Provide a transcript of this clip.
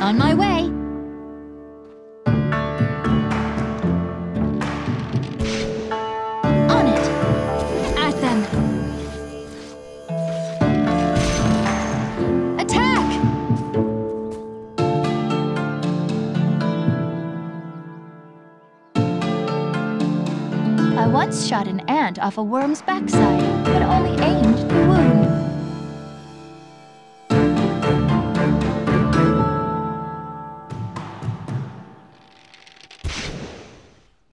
On my way. On it. At them. Attack! I once shot an ant off a worm's backside, but only aimed through